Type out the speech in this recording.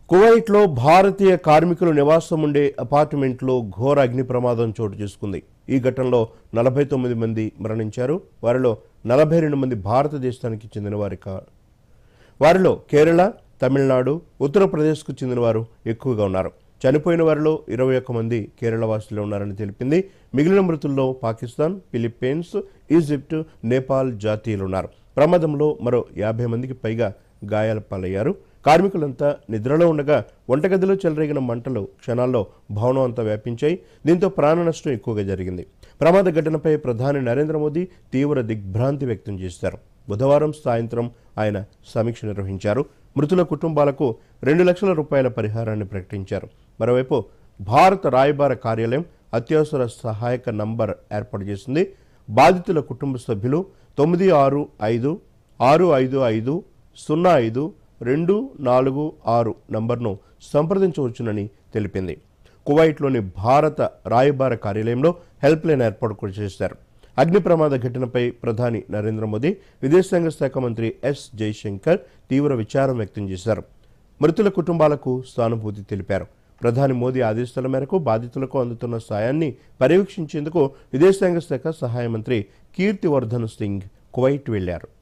కువైట్లో భారతీయ కార్మికులు నివాసం ఉండే అపార్ట్మెంట్లో ఘోర అగ్ని ప్రమాదం చోటు చేసుకుంది. ఈ ఘటనలో 49 మంది మరణించారు. వారిలో 42 మంది భారతదేశానికి చెందిన వారిలో కేరళ, తమిళనాడు, ఉత్తరప్రదేశ్కు చెందిన వారు ఎక్కువగా ఉన్నారు. చనిపోయిన వారిలో 21 మంది కేరళ వాసులు ఉన్నారని తెలిపింది. మిగిలిన మృతుల్లో పాకిస్తాన్, ఫిలిప్పీన్స్, ఈజిప్ట్, నేపాల్ జాతీయులున్నారు. ప్రమాదంలో మరో 50 మందికి పైగా గాయాల పాలయ్యారు. కార్మికులంతా నిద్రలో ఉండగా వంటగదిలో చెలరేగిన మంటలు క్షణాల్లో భవనం అంతా వ్యాపించాయి. దీంతో ప్రాణ నష్టం ఎక్కువగా జరిగింది. ప్రమాద ఘటనపై ప్రధాని నరేంద్ర మోదీ తీవ్ర దిగ్భ్రాంతి వ్యక్తం చేశారు. బుధవారం సాయంత్రం ఆయన సమీక్ష నిర్వహించారు. మృతుల కుటుంబాలకు 2 లక్షల రూపాయల పరిహారాన్ని ప్రకటించారు. మరోవైపు భారత రాయబార కార్యాలయం అత్యవసర సహాయక నంబర్ ఏర్పాటు చేసింది. బాధితుల కుటుంబ సభ్యులు 965 655 05 246 నంబర్ను సంప్రదించవచ్చునని తెలిపింది. కువైట్లోని భారత రాయబార కార్యాలయంలో హెల్ప్ లైన్ ఏర్పాటు చేశారు. అగ్ని ప్రమాద ఘటనపై ప్రధాని నరేంద్ర మోదీ, విదేశాంగ శాఖ మంత్రి ఎస్ జైశంకర్ తీవ్ర విచారం వ్యక్తం చేశారు. మృతుల కుటుంబాలకు సానుభూతి తెలిపారు. ప్రధాని మోదీ ఆదేశాల మేరకు బాధితులకు అందుతున్న సాయాన్ని పర్యవేక్షించేందుకు విదేశాంగ శాఖ సహాయ మంత్రి కీర్తివర్ధన్ సింగ్ కువైట్ వెళ్లారు.